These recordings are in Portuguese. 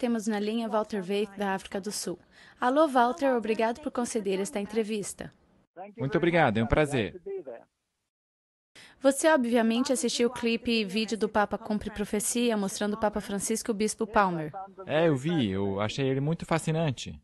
temos na linha Walter Veith, da África do Sul. Alô, Walter, obrigado por conceder esta entrevista. Muito obrigado, é um prazer. Você obviamente assistiu o clipe e vídeo do Papa Cumpre Profecia, mostrando o Papa Francisco e o Bispo Palmer. Eu achei ele muito fascinante.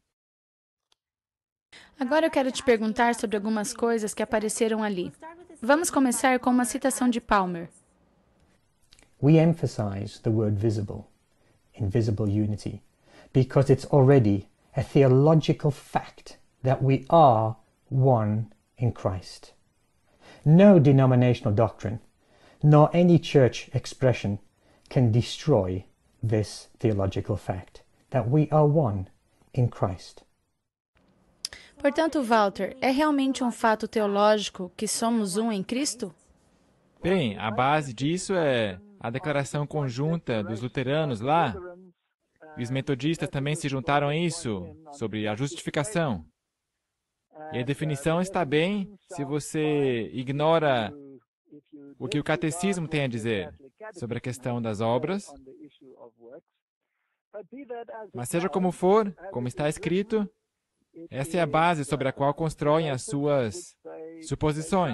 Agora eu quero te perguntar sobre algumas coisas que apareceram ali. Vamos começar com uma citação de Palmer. We emphasize the word visible, invisible unity, because it's already a theological fact that we are one in Christ. No denominational doctrine, nor any church expression can destroy this theological fact, that we are one in Christ. Portanto, Walter, é realmente um fato teológico que somos um em Cristo? Bem, a base disso é a declaração conjunta dos luteranos lá. E os metodistas também se juntaram a isso, sobre a justificação. E a definição está bem se você ignora o que o catecismo tem a dizer sobre a questão das obras. Mas seja como for, como está escrito, essa é a base sobre a qual constroem as suas suposições.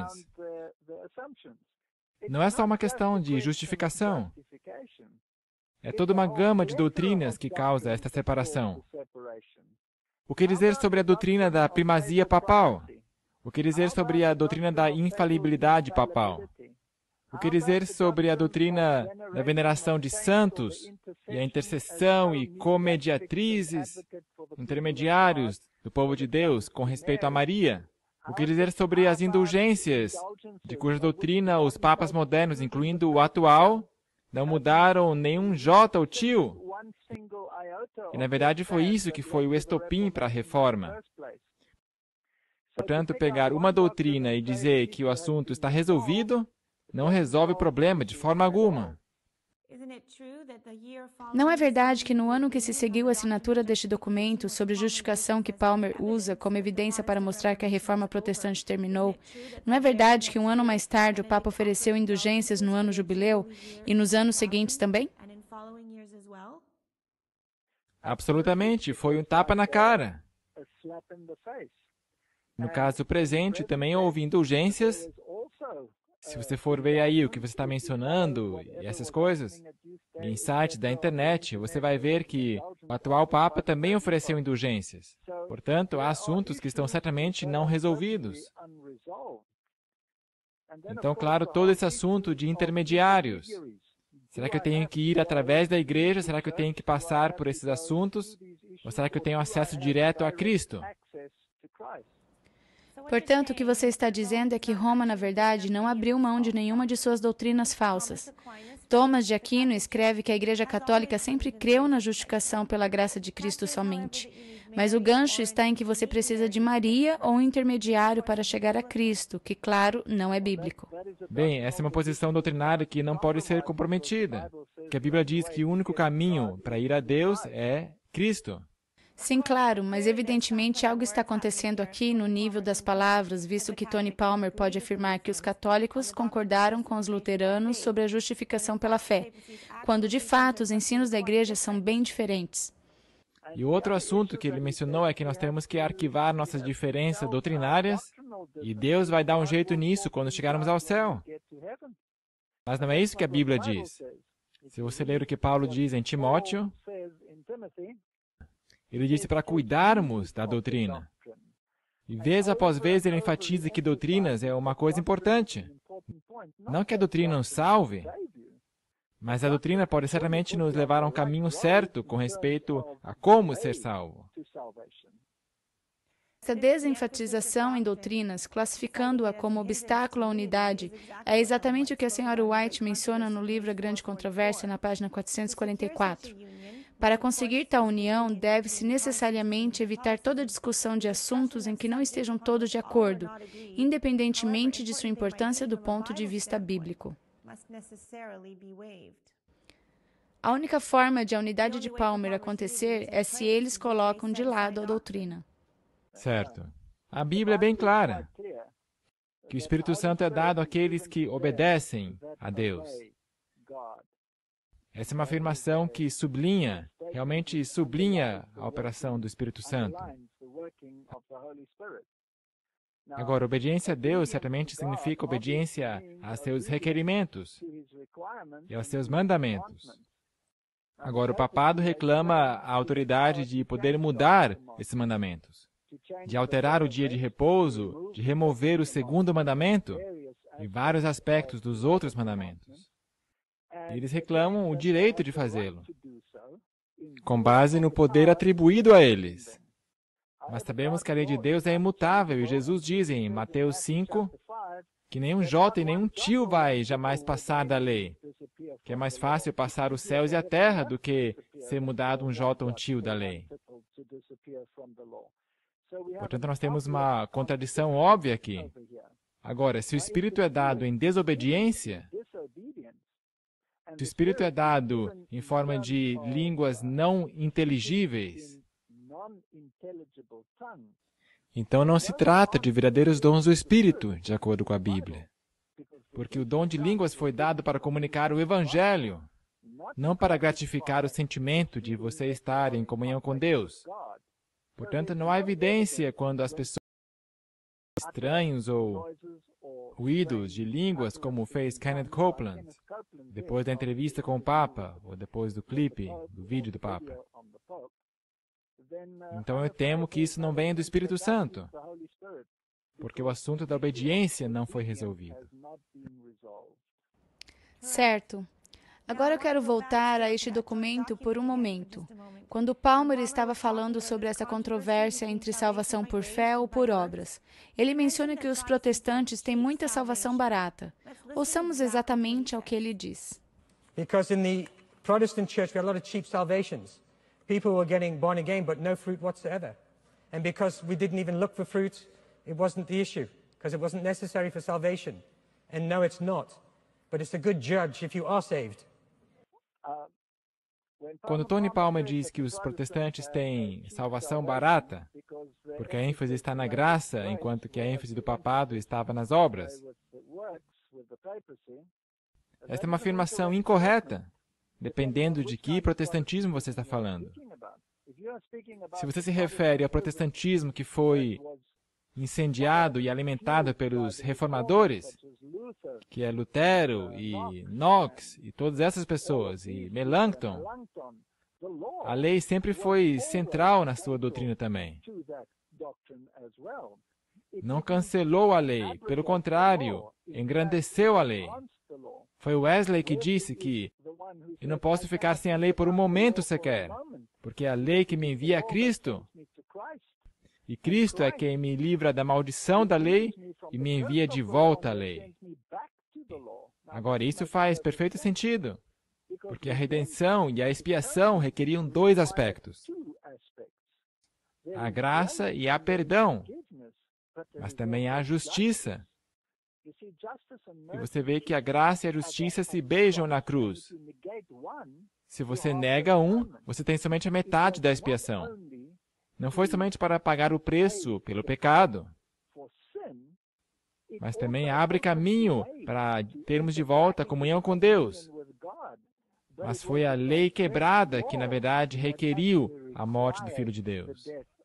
Não é só uma questão de justificação. É toda uma gama de doutrinas que causa esta separação. O que dizer sobre a doutrina da primazia papal? O que dizer sobre a doutrina da infalibilidade papal? O que dizer sobre a doutrina da veneração de santos e a intercessão e comediatrizes, intermediários do povo de Deus com respeito a Maria? O que dizer sobre as indulgências, de cuja doutrina os papas modernos, incluindo o atual, não mudaram nenhum jota ou tio? E, na verdade, foi isso que foi o estopim para a reforma. Portanto, pegar uma doutrina e dizer que o assunto está resolvido, não resolve o problema de forma alguma. Não é verdade que no ano que se seguiu a assinatura deste documento sobre justificação que Palmer usa como evidência para mostrar que a reforma protestante terminou, não é verdade que um ano mais tarde o Papa ofereceu indulgências no ano jubileu e nos anos seguintes também? Absolutamente, foi um tapa na cara. No caso presente, também houve indulgências. Se você for ver aí o que você está mencionando e essas coisas, em sites da internet, você vai ver que o atual Papa também ofereceu indulgências. Portanto, há assuntos que estão certamente não resolvidos. Então, claro, todo esse assunto de intermediários. Será que eu tenho que ir através da igreja? Será que eu tenho que passar por esses assuntos? Ou será que eu tenho acesso direto a Cristo? Portanto, o que você está dizendo é que Roma, na verdade, não abriu mão de nenhuma de suas doutrinas falsas. Thomas de Aquino escreve que a Igreja Católica sempre creu na justificação pela graça de Cristo somente. Mas o gancho está em que você precisa de Maria ou um intermediário para chegar a Cristo, que, claro, não é bíblico. Bem, essa é uma posição doutrinária que não pode ser comprometida. Que a Bíblia diz que o único caminho para ir a Deus é Cristo. Sim, claro, mas evidentemente algo está acontecendo aqui no nível das palavras, visto que Tony Palmer pode afirmar que os católicos concordaram com os luteranos sobre a justificação pela fé, quando de fato os ensinos da igreja são bem diferentes. E o outro assunto que ele mencionou é que nós temos que arquivar nossas diferenças doutrinárias e Deus vai dar um jeito nisso quando chegarmos ao céu. Mas não é isso que a Bíblia diz. Se você ler o que Paulo diz em Timóteo, ele disse para cuidarmos da doutrina. E vez após vez ele enfatiza que doutrinas é uma coisa importante. Não que a doutrina nos salve, mas a doutrina pode certamente nos levar a um caminho certo com respeito a como ser salvo. Essa desenfatização em doutrinas, classificando-a como obstáculo à unidade, é exatamente o que a senhora White menciona no livro A Grande Controvérsia, na página 444. Para conseguir tal união, deve-se necessariamente evitar toda discussão de assuntos em que não estejam todos de acordo, independentemente de sua importância do ponto de vista bíblico. A única forma de a unidade de Palmer acontecer é se eles colocam de lado a doutrina. Certo. A Bíblia é bem clara, que o Espírito Santo é dado àqueles que obedecem a Deus. Essa é uma afirmação que sublinha realmente sublinha a operação do Espírito Santo. Agora, obediência a Deus certamente significa obediência a seus requerimentos e aos seus mandamentos. Agora, o papado reclama a autoridade de poder mudar esses mandamentos, de alterar o dia de repouso, de remover o segundo mandamento e vários aspectos dos outros mandamentos. Eles reclamam o direito de fazê-lo, com base no poder atribuído a eles. Mas sabemos que a lei de Deus é imutável, e Jesus diz em Mateus 5 que nenhum jota e nenhum tio vai jamais passar da lei, que é mais fácil passar os céus e a terra do que ser mudado um jota ou um tio da lei. Portanto, nós temos uma contradição óbvia aqui. Agora, se o Espírito é dado em desobediência, se o Espírito é dado em forma de línguas não inteligíveis, então não se trata de verdadeiros dons do Espírito, de acordo com a Bíblia. Porque o dom de línguas foi dado para comunicar o Evangelho, não para gratificar o sentimento de você estar em comunhão com Deus. Portanto, não há evidência quando as pessoas estranhos ou ruídos de línguas, como fez Kenneth Copeland, depois da entrevista com o Papa, ou depois do clipe, do vídeo do Papa. Então eu temo que isso não venha do Espírito Santo, porque o assunto da obediência não foi resolvido. Certo. Agora eu quero voltar a este documento por um momento. Quando Palmer estava falando sobre essa controvérsia entre salvação por fé ou por obras, ele menciona que os protestantes têm muita salvação barata. Ouçamos exatamente ao que ele diz. Because in the Protestant church we had a lot of cheap salvations. People were getting born again, but no fruit whatsoever. And because we didn't even look for fruit, it wasn't the issue, because it wasn't necessary for salvation. And no, it's not. But it's a good judge if you are saved. Quando Tony Palmer diz que os protestantes têm salvação barata, porque a ênfase está na graça, enquanto que a ênfase do papado estava nas obras, esta é uma afirmação incorreta, dependendo de que protestantismo você está falando. Se você se refere ao protestantismo que foi incendiado e alimentado pelos reformadores, que é Lutero e Knox e todas essas pessoas, e Melanchthon, a lei sempre foi central na sua doutrina também. Não cancelou a lei, pelo contrário, engrandeceu a lei. Foi Wesley que disse que eu não posso ficar sem a lei por um momento sequer, porque é a lei que me envia a Cristo, e Cristo é quem me livra da maldição da lei e me envia de volta à lei. Agora, isso faz perfeito sentido, porque a redenção e a expiação requeriam dois aspectos: a graça e a perdão, mas também a justiça. E você vê que a graça e a justiça se beijam na cruz. Se você nega um, você tem somente a metade da expiação. Não foi somente para pagar o preço pelo pecado, mas também abre caminho para termos de volta a comunhão com Deus. Mas foi a lei quebrada que, na verdade, requeriu a morte do Filho de Deus,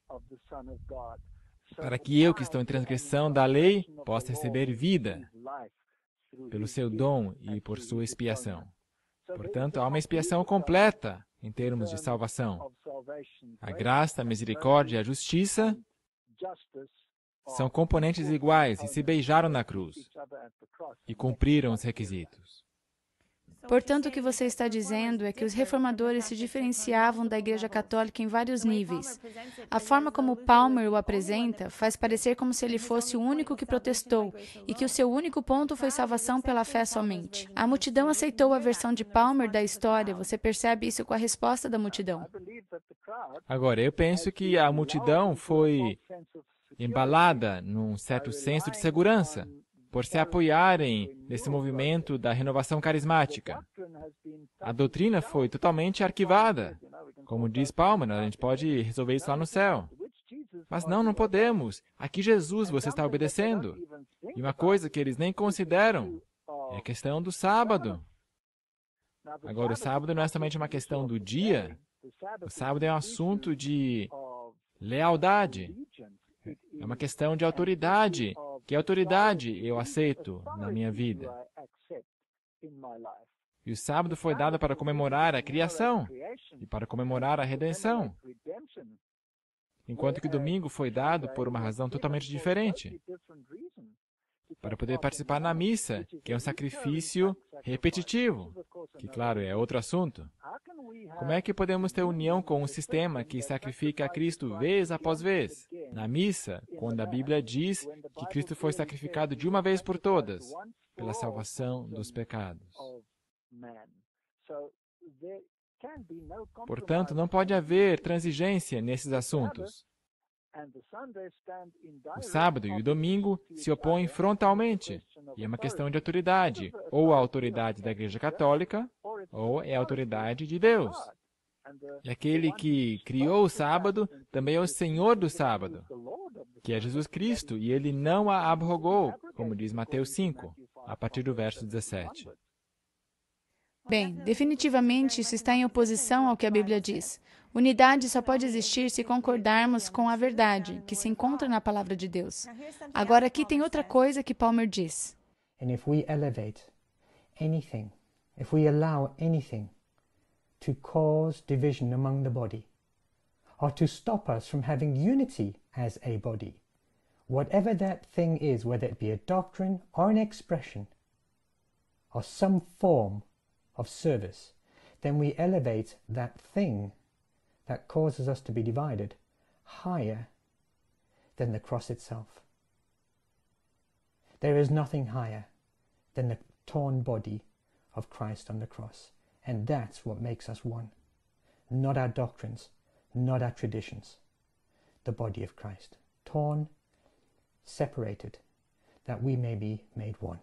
para que eu, que estou em transgressão da lei, possa receber vida pelo seu dom e por sua expiação. Portanto, há uma expiação completa em termos de salvação. A graça, a misericórdia e a justiça são componentes iguais e se beijaram na cruz e cumpriram os requisitos. Portanto, o que você está dizendo é que os reformadores se diferenciavam da Igreja Católica em vários níveis. A forma como Palmer o apresenta faz parecer como se ele fosse o único que protestou e que o seu único ponto foi salvação pela fé somente. A multidão aceitou a versão de Palmer da história. Você percebe isso com a resposta da multidão. Agora, eu penso que a multidão foi embalada num certo senso de segurança, por se apoiarem nesse movimento da renovação carismática. A doutrina foi totalmente arquivada. Como diz Palmer, a gente pode resolver isso lá no céu. Mas não podemos. Aqui Jesus você está obedecendo. E uma coisa que eles nem consideram é a questão do sábado. Agora, o sábado não é somente uma questão do dia, O sábado é um assunto de lealdade. É uma questão de autoridade. Que autoridade eu aceito na minha vida? E o sábado foi dado para comemorar a criação e para comemorar a redenção. Enquanto que o domingo foi dado por uma razão totalmente diferente. Para poder participar na missa, que é um sacrifício repetitivo, que, claro, é outro assunto. Como é que podemos ter união com um sistema que sacrifica a Cristo vez após vez? Na missa, quando a Bíblia diz que Cristo foi sacrificado de uma vez por todas, pela salvação dos pecados. Portanto, não pode haver transigência nesses assuntos. O sábado e o domingo se opõem frontalmente, e é uma questão de autoridade, ou a autoridade da Igreja Católica, ou é a autoridade de Deus. E aquele que criou o sábado também é o Senhor do sábado, que é Jesus Cristo, e ele não a abrogou, como diz Mateus 5, a partir do verso 17. Bem, definitivamente isso está em oposição ao que a Bíblia diz. Unidade só pode existir se concordarmos com a verdade, que se encontra na palavra de Deus. Agora, aqui tem outra coisa que Palmer diz. And if we elevate anything, if we allow anything to cause division among the body, or to stop us from having unity as a body, whatever that thing is, whether it be a doctrine or an expression, or some form of service, then we elevate that thing that causes us to be divided higher than the cross itself. There is nothing higher than the torn body of Christ on the cross, and that's what makes us one. Not our doctrines, not our traditions. The body of Christ, torn, separated, that we may be made one.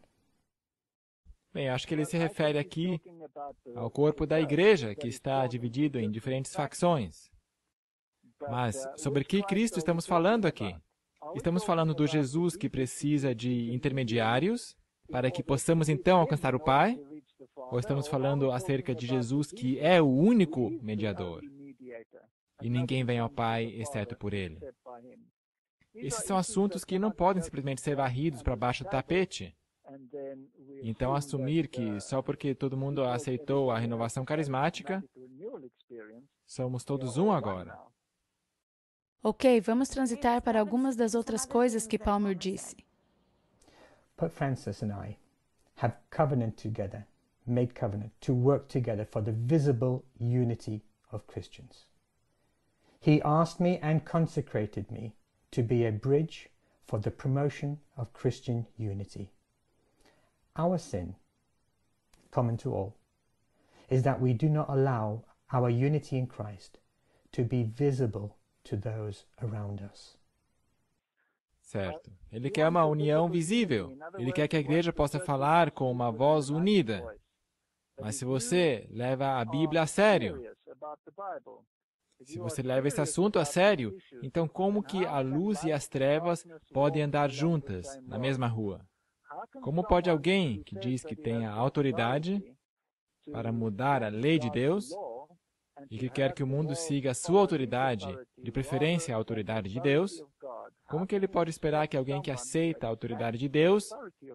Bem, acho que ele se refere aqui ao corpo da igreja, que está dividido em diferentes facções. Mas sobre que Cristo estamos falando aqui? Estamos falando do Jesus que precisa de intermediários para que possamos então alcançar o Pai? Ou estamos falando acerca de Jesus que é o único mediador e ninguém vem ao Pai exceto por Ele? Esses são assuntos que não podem simplesmente ser varridos para baixo do tapete. Então, assumir que só porque todo mundo aceitou a renovação carismática, somos todos um agora. Ok, vamos transitar para algumas das outras coisas que Palmer disse. Pope Francis and I have covenant together, made covenant to work together for the visible unity of Christians. He asked me and consecrated me to be a bridge for the promotion of Christian unity. Our sin, common to all, is that we do not allow our unity in Christ to be visible to those around us. Certo. Ele quer uma união visível. Ele quer que a igreja possa falar com uma voz unida. Mas se você leva a Bíblia a sério, se você leva esse assunto a sério, então como que a luz e as trevas podem andar juntas na mesma rua? Como pode alguém que diz que tem a autoridade para mudar a lei de Deus e que quer que o mundo siga a sua autoridade, de preferência a autoridade de Deus, como que ele pode esperar que alguém que aceita a autoridade de Deus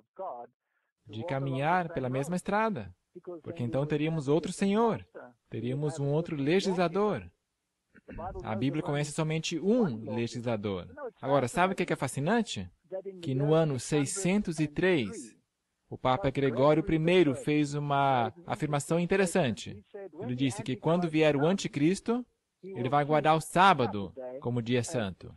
de caminhar pela mesma estrada? Porque então teríamos outro Senhor, teríamos um outro legislador. A Bíblia conhece somente um legislador. Agora, sabe o que é fascinante? Que no ano 603, o Papa Gregório I fez uma afirmação interessante. Ele disse que quando vier o anticristo, ele vai guardar o sábado como dia santo.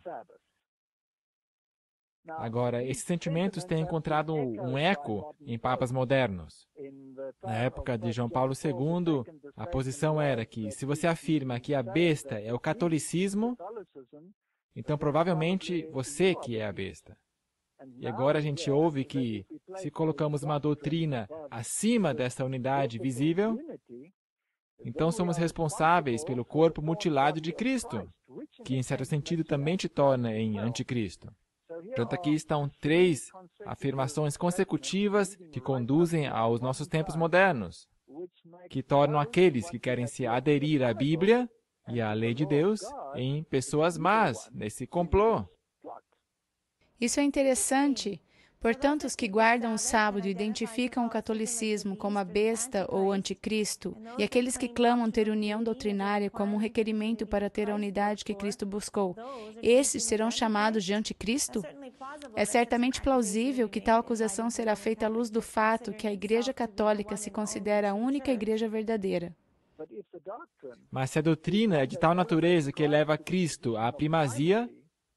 Agora, esses sentimentos têm encontrado um eco em papas modernos. Na época de João Paulo II, a posição era que, se você afirma que a besta é o catolicismo, então provavelmente você que é a besta. E agora a gente ouve que, se colocamos uma doutrina acima dessa unidade visível, então somos responsáveis pelo corpo mutilado de Cristo, que em certo sentido também te torna em anticristo. Portanto, aqui estão 3 afirmações consecutivas que conduzem aos nossos tempos modernos, que tornam aqueles que querem se aderir à Bíblia e a lei de Deus em pessoas más, nesse complô. Isso é interessante. Portanto, os que guardam o sábado identificam o catolicismo como a besta ou o anticristo, e aqueles que clamam ter união doutrinária como um requerimento para ter a unidade que Cristo buscou, esses serão chamados de anticristo? É certamente plausível que tal acusação será feita à luz do fato que a Igreja Católica se considera a única igreja verdadeira. Mas se a doutrina é de tal natureza que eleva Cristo à primazia,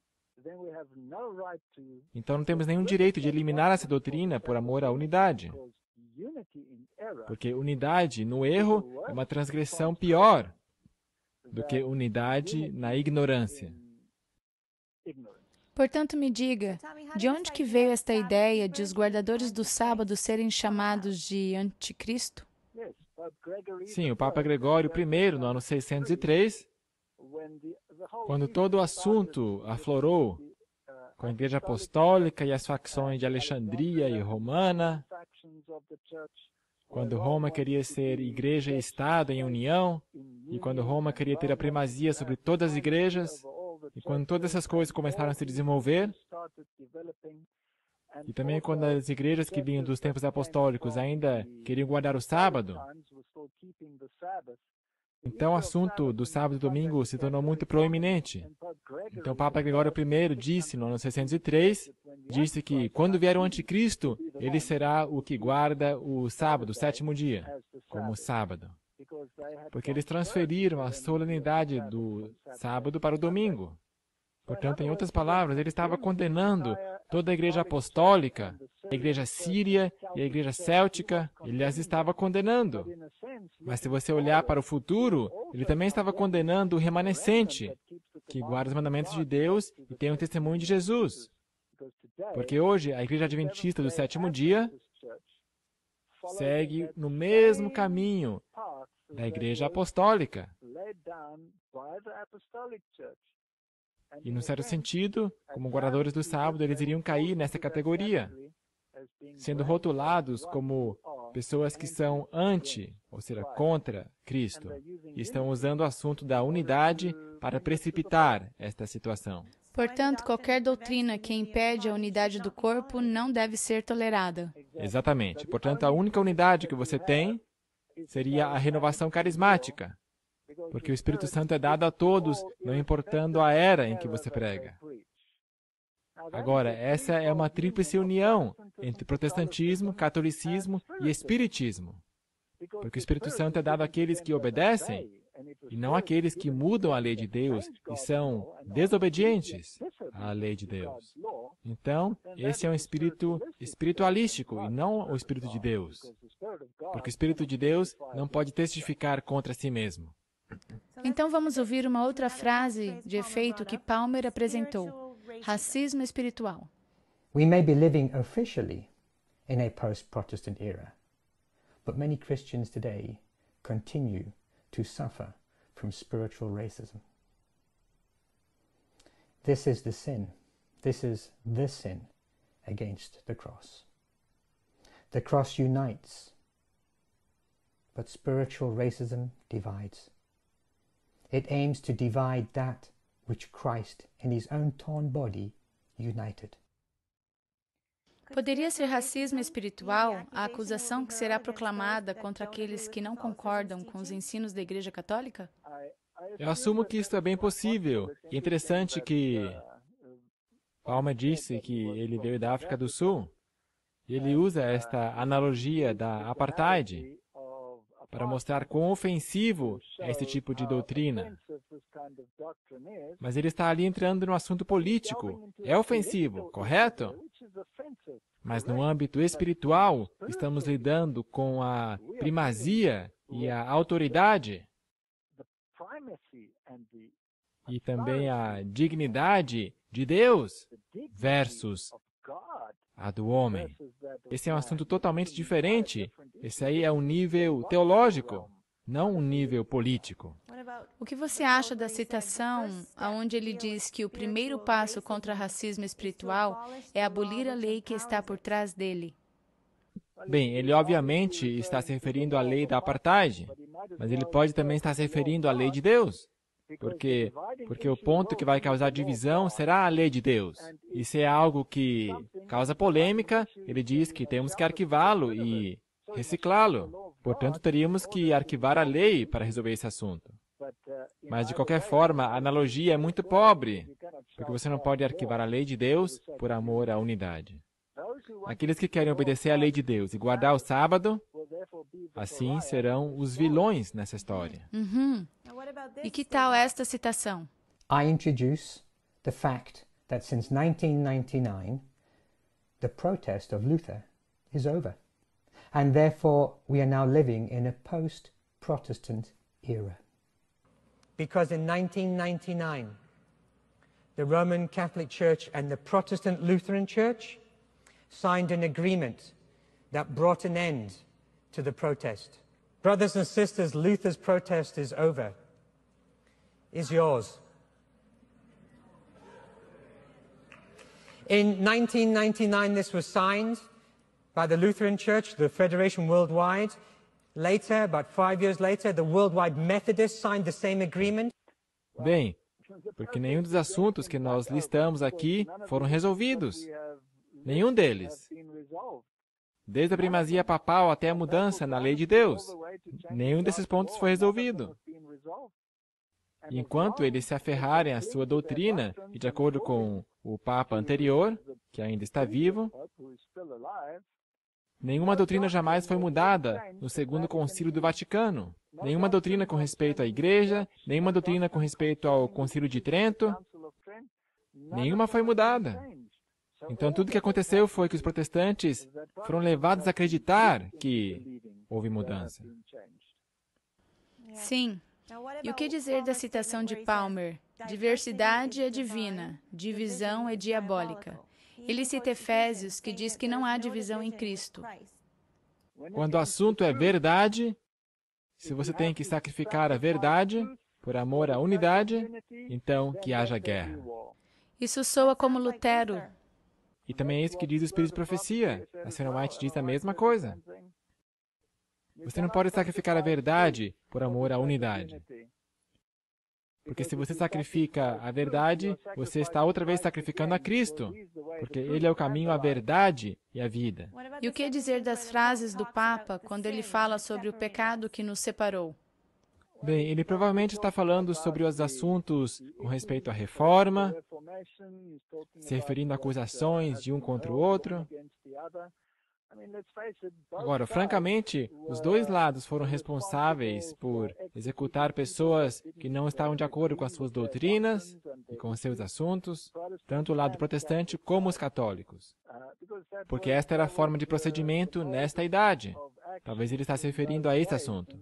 então não temos nenhum direito de eliminar essa doutrina por amor à unidade. Porque unidade no erro é uma transgressão pior do que unidade na ignorância. Portanto, me diga, de onde que veio esta ideia de os guardadores do sábado serem chamados de anticristo? Sim, o Papa Gregório I, no ano 603, quando todo o assunto aflorou com a Igreja Apostólica e as facções de Alexandria e Romana, quando Roma queria ser igreja e Estado em união, e quando Roma queria ter a primazia sobre todas as igrejas, e quando todas essas coisas começaram a se desenvolver, e também quando as igrejas que vinham dos tempos apostólicos ainda queriam guardar o sábado, então o assunto do sábado e domingo se tornou muito proeminente. Então o Papa Gregório I disse, no ano 603, disse que quando vier o anticristo, ele será o que guarda o sábado, o sétimo dia, como sábado. Porque eles transferiram a solenidade do sábado para o domingo. Portanto, em outras palavras, ele estava condenando toda a igreja apostólica, a igreja síria e a igreja céltica, ele as estava condenando. Mas se você olhar para o futuro, ele também estava condenando o remanescente, que guarda os mandamentos de Deus e tem o testemunho de Jesus. Porque hoje, a igreja adventista do sétimo dia segue no mesmo caminho da igreja apostólica. E, num certo sentido, como guardadores do sábado, eles iriam cair nessa categoria, sendo rotulados como pessoas que são anti, ou seja, contra Cristo, e estão usando o assunto da unidade para precipitar esta situação. Portanto, qualquer doutrina que impede a unidade do corpo não deve ser tolerada. Exatamente. Portanto, a única unidade que você tem seria a renovação carismática, porque o Espírito Santo é dado a todos, não importando a era em que você prega. Agora, essa é uma tríplice união entre protestantismo, catolicismo e espiritismo, porque o Espírito Santo é dado àqueles que obedecem e não àqueles que mudam a lei de Deus e são desobedientes à lei de Deus. Então, esse é um espírito espiritualístico e não o Espírito de Deus, porque o Espírito de Deus não pode testificar contra si mesmo. Então vamos ouvir uma outra frase de efeito que Palmer apresentou: racismo espiritual. We may be living officially in a post-Protestant era, but many Christians today continue to suffer from spiritual racism. This is the sin. This is the sin against the cross. The cross unites, but spiritual racism divides. It aims to divide that which Christ in his own torn body united. Poderia ser racismo espiritual a acusação que será proclamada contra aqueles que não concordam com os ensinos da Igreja Católica? Eu assumo que isso é bem possível. É interessante que Palmer disse que ele veio da África do Sul. E ele usa esta analogia da apartheid para mostrar quão ofensivo é esse tipo de doutrina. Mas ele está ali entrando no assunto político. É ofensivo, correto? Mas no âmbito espiritual, estamos lidando com a primazia e a autoridade e também a dignidade de Deus versus a do homem. Esse é um assunto totalmente diferente. Esse aí é um nível teológico, não um nível político. O que você acha da citação onde ele diz que o primeiro passo contra o racismo espiritual é abolir a lei que está por trás dele? Bem, ele obviamente está se referindo à lei da apartheid, mas ele pode também estar se referindo à lei de Deus. Porque o ponto que vai causar divisão será a lei de Deus. E se é algo que causa polêmica, ele diz que temos que arquivá-lo e reciclá-lo. Portanto, teríamos que arquivar a lei para resolver esse assunto. Mas, de qualquer forma, a analogia é muito pobre, porque você não pode arquivar a lei de Deus por amor à unidade. Aqueles que querem obedecer à lei de Deus e guardar o sábado, assim serão os vilões nessa história. E que tal esta citação? I introduce the fact that since 1999, the protest of Luther is over. And therefore, we are now living in a post-Protestant era. Because in 1999, the Roman Catholic Church and the Protestant Lutheran Church signed an agreement that brought an end to the protest. Brothers and sisters, Luther's protest is over. Is yours? In 1999, this was signed by the Lutheran Church, the Federation Worldwide. Later, about 5 years later, the Worldwide Methodists signed the same agreement. Bem, porque nenhum dos assuntos que nós listamos aqui foram resolvidos. Nenhum deles. Desde a primazia papal até a mudança na lei de Deus. Nenhum desses pontos foi resolvido. Enquanto eles se aferrarem à sua doutrina, e de acordo com o Papa anterior, que ainda está vivo, nenhuma doutrina jamais foi mudada no Segundo Concílio do Vaticano. Nenhuma doutrina com respeito à Igreja, nenhuma doutrina com respeito ao Concílio de Trento, nenhuma foi mudada. Então, tudo o que aconteceu foi que os protestantes foram levados a acreditar que houve mudança. Sim. E o que dizer da citação de Palmer? Diversidade é divina, divisão é diabólica. Ele cita Efésios, que diz que não há divisão em Cristo. Quando o assunto é verdade, se você tem que sacrificar a verdade por amor à unidade, então que haja guerra. Isso soa como Lutero. E também é isso que diz o Espírito de Profecia. A Sra. White diz a mesma coisa. Você não pode sacrificar a verdade por amor à unidade. Porque se você sacrifica a verdade, você está outra vez sacrificando a Cristo. Porque Ele é o caminho, a verdade e a vida. E o que dizer das frases do Papa quando ele fala sobre o pecado que nos separou? Bem, ele provavelmente está falando sobre os assuntos com respeito à reforma, se referindo a acusações de um contra o outro. Agora, francamente, os dois lados foram responsáveis por executar pessoas que não estavam de acordo com as suas doutrinas e com os seus assuntos, tanto o lado protestante como os católicos. Porque esta era a forma de procedimento nesta idade. Talvez ele está se referindo a esse assunto.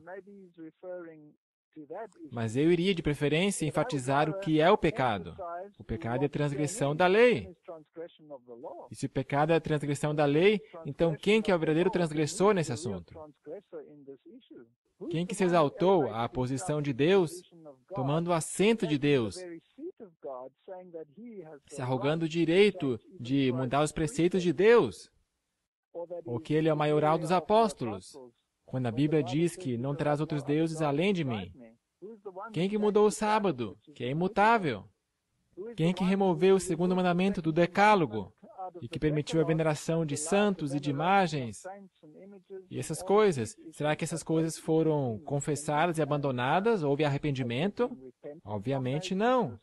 Mas eu iria, de preferência, enfatizar o que é o pecado. O pecado é a transgressão da lei. E se o pecado é a transgressão da lei, então quem que é o verdadeiro transgressor nesse assunto? Quem que se exaltou à posição de Deus, tomando o assento de Deus, se arrogando o direito de mudar os preceitos de Deus? Ou que ele é o maioral dos apóstolos? Quando a Bíblia diz que não terás outros deuses além de mim. Quem que mudou o sábado, que é imutável? Quem que removeu o segundo mandamento do Decálogo e que permitiu a veneração de santos e de imagens? E essas coisas, será que essas coisas foram confessadas e abandonadas? Houve arrependimento? Obviamente não.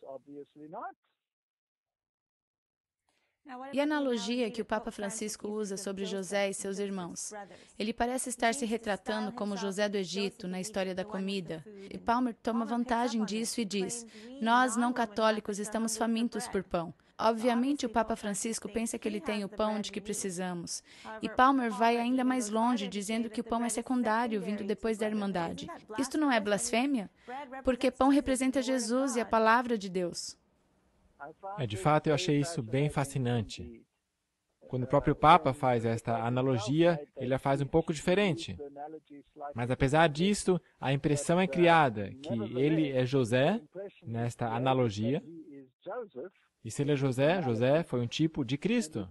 E a analogia que o Papa Francisco usa sobre José e seus irmãos? Ele parece estar se retratando como José do Egito na história da comida. E Palmer toma vantagem disso e diz: nós, não católicos, estamos famintos por pão. Obviamente, o Papa Francisco pensa que ele tem o pão de que precisamos. E Palmer vai ainda mais longe, dizendo que o pão é secundário, vindo depois da Irmandade. Isto não é blasfêmia? Porque pão representa Jesus e a palavra de Deus. De fato, eu achei isso bem fascinante. Quando o próprio Papa faz esta analogia, ele a faz um pouco diferente. Mas, apesar disso, a impressão é criada que ele é José, nesta analogia. E se ele é José, José foi um tipo de Cristo.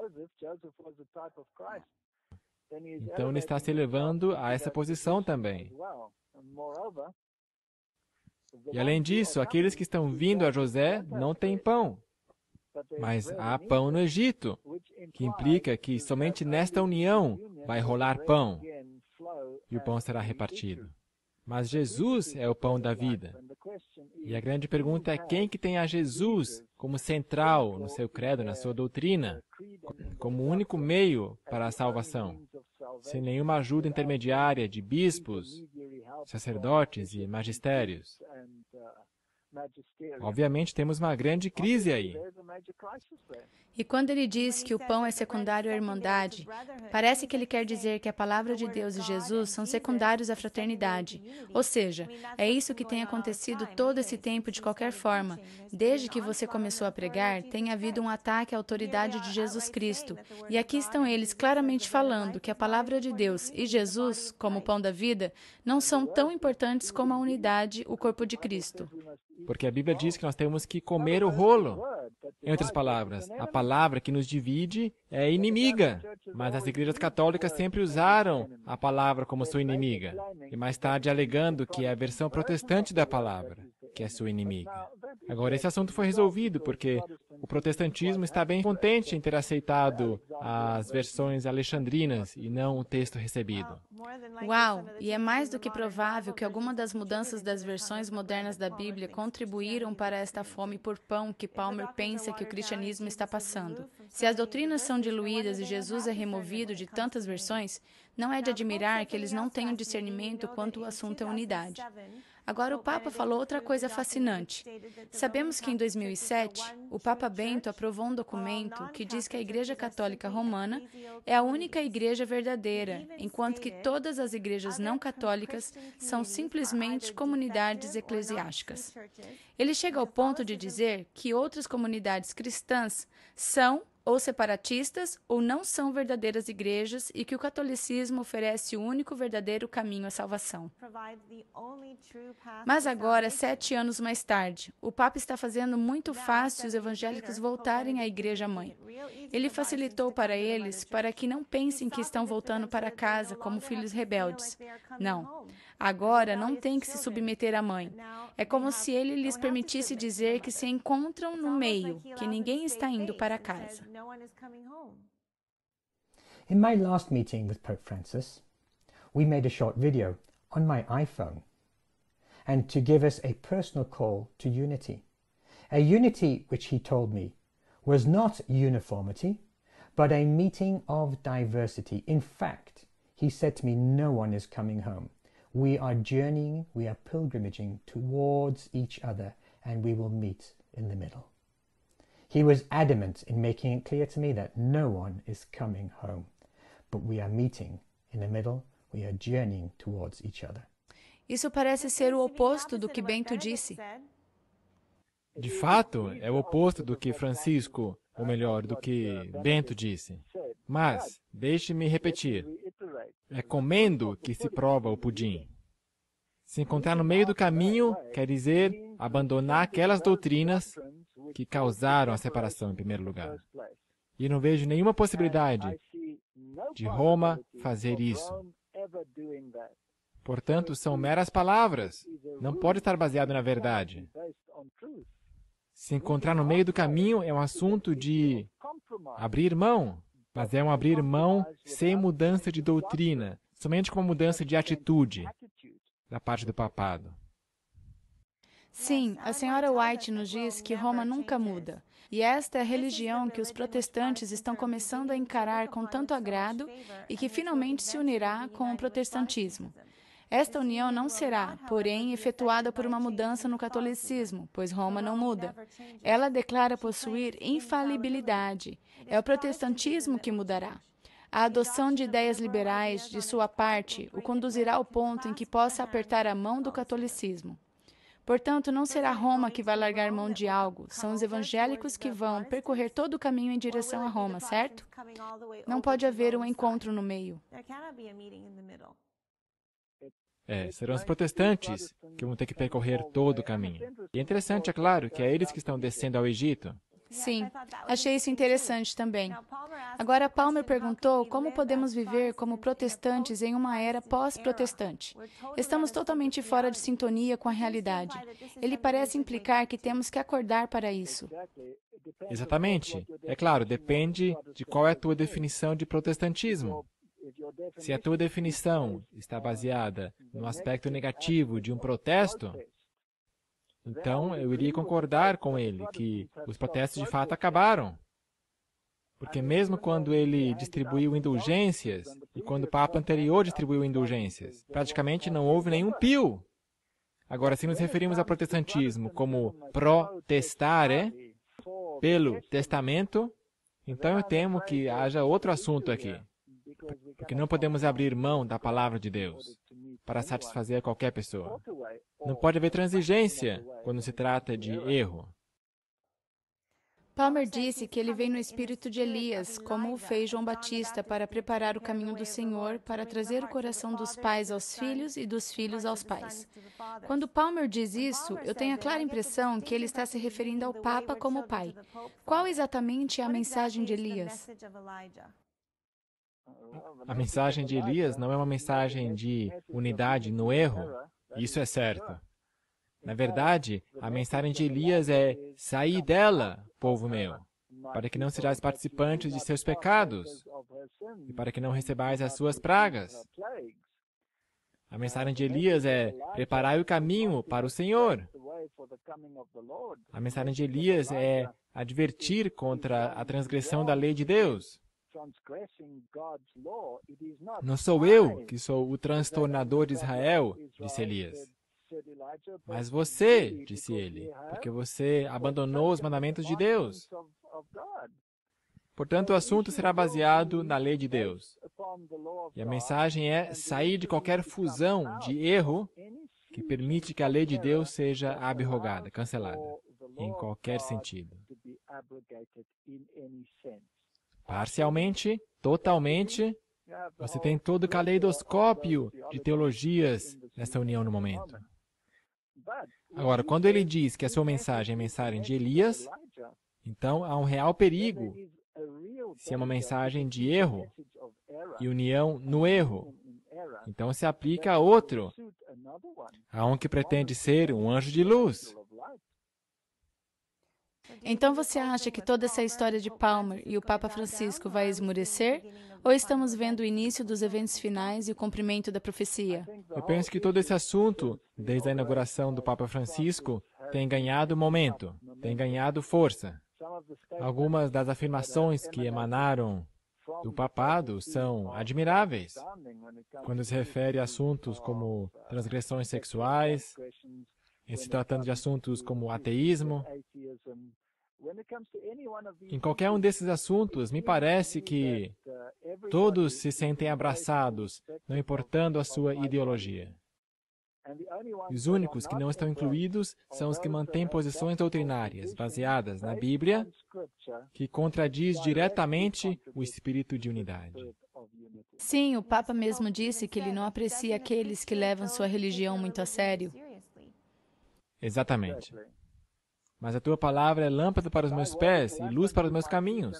Então, ele está se elevando a essa posição também. E além disso, aqueles que estão vindo a José não têm pão. Mas há pão no Egito, que implica que somente nesta união vai rolar pão e o pão será repartido. Mas Jesus é o pão da vida. E a grande pergunta é quem que tem a Jesus como central no seu credo, na sua doutrina, como único meio para a salvação, sem nenhuma ajuda intermediária de bispos, sacerdotes e magistérios. Obviamente, temos uma grande crise aí. E quando ele diz que o pão é secundário à irmandade, parece que ele quer dizer que a palavra de Deus e Jesus são secundários à fraternidade. Ou seja, é isso que tem acontecido todo esse tempo de qualquer forma. Desde que você começou a pregar, tem havido um ataque à autoridade de Jesus Cristo. E aqui estão eles claramente falando que a palavra de Deus e Jesus, como o pão da vida, não são tão importantes como a unidade, o corpo de Cristo. Porque a Bíblia diz que nós temos que comer o rolo. Em outras palavras, a palavra que nos divide é inimiga, mas as igrejas católicas sempre usaram a palavra como sua inimiga, e mais tarde alegando que é a versão protestante da palavra que é sua inimiga. Agora, esse assunto foi resolvido, porque o protestantismo está bem contente em ter aceitado as versões alexandrinas e não o texto recebido. Uau! E é mais do que provável que alguma das mudanças das versões modernas da Bíblia contribuíram para esta fome por pão que Palmer pensa que o cristianismo está passando. Se as doutrinas são diluídas e Jesus é removido de tantas versões, não é de admirar que eles não tenham discernimento quanto o assunto é unidade. Agora, o Papa falou outra coisa fascinante. Sabemos que em 2007, o Papa Bento aprovou um documento que diz que a Igreja Católica Romana é a única igreja verdadeira, enquanto que todas as igrejas não católicas são simplesmente comunidades eclesiásticas. Ele chega ao ponto de dizer que outras comunidades cristãs são ou separatistas ou não são verdadeiras igrejas e que o catolicismo oferece o único verdadeiro caminho à salvação. Mas agora, 7 anos mais tarde, o Papa está fazendo muito fácil os evangélicos voltarem à igreja-mãe. Ele facilitou para eles para que não pensem que estão voltando para casa como filhos rebeldes. Não. Agora não tem que se submeter à mãe. É como se ele lhes permitisse dizer que se encontram no meio, que ninguém está indo para casa. In my last meeting with Pope Francis, we made a short video on my iPhone, and to give us a personal call to unity. A unity which he told me was not uniformity, but a meeting of diversity. In fact, he said to me, no one is coming home. We are journeying, we are pilgrimaging towards each other, and we will meet in the middle. He was adamant in making it clear to me that no one is coming home, but we are meeting in the middle, we are journeying towards each other. Isso parece ser o oposto do que Bento disse. De fato, é o oposto do que Francisco, ou melhor, do que Bento disse. Mas, deixe-me repetir, é comendo que se prova o pudim. Se encontrar no meio do caminho quer dizer abandonar aquelas doutrinas que causaram a separação em primeiro lugar. E não vejo nenhuma possibilidade de Roma fazer isso. Portanto, são meras palavras. Não pode estar baseado na verdade. Se encontrar no meio do caminho é um assunto de abrir mão, mas é um abrir mão sem mudança de doutrina, somente com uma mudança de atitude da parte do papado. Sim, a senhora White nos diz que Roma nunca muda. E esta é a religião que os protestantes estão começando a encarar com tanto agrado e que finalmente se unirá com o protestantismo. Esta união não será, porém, efetuada por uma mudança no catolicismo, pois Roma não muda. Ela declara possuir infalibilidade. É o protestantismo que mudará. A adoção de ideias liberais, de sua parte, o conduzirá ao ponto em que possa apertar a mão do catolicismo. Portanto, não será Roma que vai largar mão de algo, são os evangélicos que vão percorrer todo o caminho em direção a Roma, certo? Não pode haver um encontro no meio. Serão os protestantes que vão ter que percorrer todo o caminho. E é interessante, é claro, que é eles que estão descendo ao Egito. Sim, achei isso interessante também. Agora, Palmer perguntou como podemos viver como protestantes em uma era pós-protestante. Estamos totalmente fora de sintonia com a realidade. Ele parece implicar que temos que acordar para isso. Exatamente. É claro, depende de qual é a tua definição de protestantismo. Se a tua definição está baseada no aspecto negativo de um protesto, então eu iria concordar com ele que os protestos de fato acabaram. Porque mesmo quando ele distribuiu indulgências, e quando o Papa anterior distribuiu indulgências, praticamente não houve nenhum pio. Agora, se nos referimos ao protestantismo como protestare, pelo testamento, então eu temo que haja outro assunto aqui. Porque não podemos abrir mão da palavra de Deus para satisfazer qualquer pessoa. Não pode haver transigência quando se trata de erro. Palmer disse que ele veio no espírito de Elias, como o fez João Batista, para preparar o caminho do Senhor, para trazer o coração dos pais aos filhos e dos filhos aos pais. Quando Palmer diz isso, eu tenho a clara impressão que ele está se referindo ao Papa como pai. Qual exatamente é a mensagem de Elias? A mensagem de Elias não é uma mensagem de unidade no erro, isso é certo. Na verdade, a mensagem de Elias é: saí dela, povo meu, para que não sejais participantes de seus pecados e para que não recebais as suas pragas. A mensagem de Elias é: preparai o caminho para o Senhor. A mensagem de Elias é advertir contra a transgressão da lei de Deus. Não sou eu que sou o transtornador de Israel, disse Elias. Mas você, disse ele, porque você abandonou os mandamentos de Deus. Portanto, o assunto será baseado na lei de Deus. E a mensagem é sair de qualquer fusão de erro que permite que a lei de Deus seja abrogada, cancelada, em qualquer sentido. Parcialmente, totalmente, você tem todo o caleidoscópio de teologias nessa união no momento. Agora, quando ele diz que a sua mensagem é a mensagem de Elias, então há um real perigo se é uma mensagem de erro e união no erro. Então se aplica a outro, a um que pretende ser um anjo de luz. Então você acha que toda essa história de Palmer e o Papa Francisco vai esmurecer? Ou estamos vendo o início dos eventos finais e o cumprimento da profecia? Eu penso que todo esse assunto, desde a inauguração do Papa Francisco, tem ganhado momento, tem ganhado força. Algumas das afirmações que emanaram do papado são admiráveis, quando se refere a assuntos como transgressões sexuais, em se tratando de assuntos como ateísmo. Em qualquer um desses assuntos, me parece que todos se sentem abraçados, não importando a sua ideologia. E os únicos que não estão incluídos são os que mantêm posições doutrinárias baseadas na Bíblia, que contradiz diretamente o espírito de unidade. Sim, o Papa mesmo disse que ele não aprecia aqueles que levam sua religião muito a sério. Exatamente. Mas a tua palavra é lâmpada para os meus pés e luz para os meus caminhos.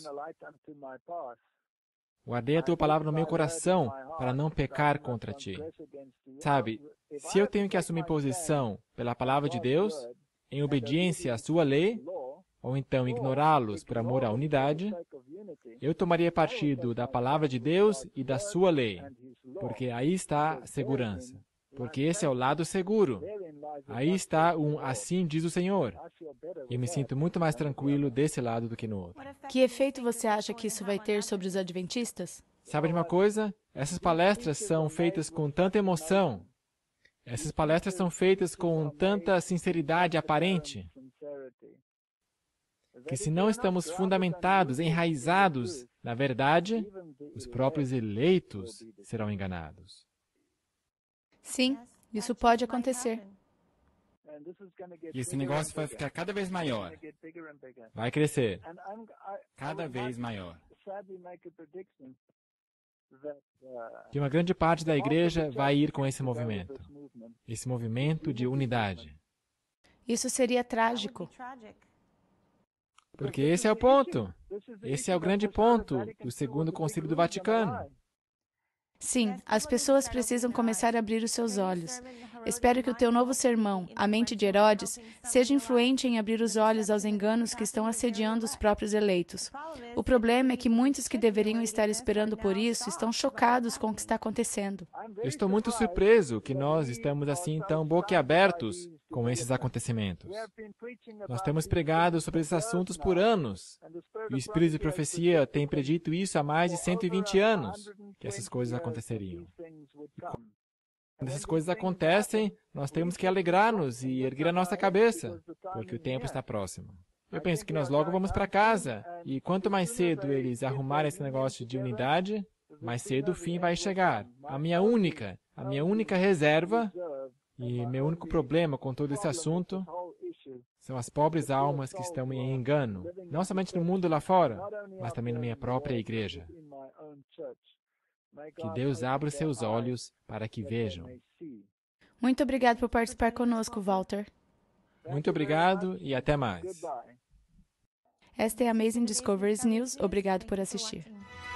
Guardei a tua palavra no meu coração para não pecar contra ti. Sabe, se eu tenho que assumir posição pela palavra de Deus, em obediência à sua lei, ou então ignorá-los por amor à unidade, eu tomaria partido da palavra de Deus e da sua lei, porque aí está a segurança. Porque esse é o lado seguro. Aí está assim diz o Senhor. E eu me sinto muito mais tranquilo desse lado do que no outro. Que efeito você acha que isso vai ter sobre os adventistas? Sabe de uma coisa? Essas palestras são feitas com tanta emoção. Essas palestras são feitas com tanta sinceridade aparente, que se não estamos fundamentados, enraizados na verdade, os próprios eleitos serão enganados. Sim, isso pode acontecer. E esse negócio vai ficar cada vez maior. Vai crescer. Cada vez maior. Que uma grande parte da igreja vai ir com esse movimento. Esse movimento de unidade. Isso seria trágico. Porque esse é o ponto. Esse é o grande ponto do Segundo Concílio do Vaticano. Sim, as pessoas precisam começar a abrir os seus olhos. Espero que o teu novo sermão, A Mente de Herodes, seja influente em abrir os olhos aos enganos que estão assediando os próprios eleitos. O problema é que muitos que deveriam estar esperando por isso estão chocados com o que está acontecendo. Eu estou muito surpreso que nós estamos assim tão boquiabertos com esses acontecimentos. Nós temos pregado sobre esses assuntos por anos. E o Espírito de Profecia tem predito isso há mais de 120 anos, que essas coisas aconteceriam. Quando essas coisas acontecem, nós temos que alegrar-nos e erguer a nossa cabeça, porque o tempo está próximo. Eu penso que nós logo vamos para casa, e quanto mais cedo eles arrumarem esse negócio de unidade, mais cedo o fim vai chegar. A minha única reserva e meu único problema com todo esse assunto são as pobres almas que estão em engano, não somente no mundo lá fora, mas também na minha própria igreja. Que Deus abra seus olhos para que vejam. Muito obrigado por participar conosco, Walter. Muito obrigado e até mais. Esta é a Amazing Discoveries News. Obrigado por assistir.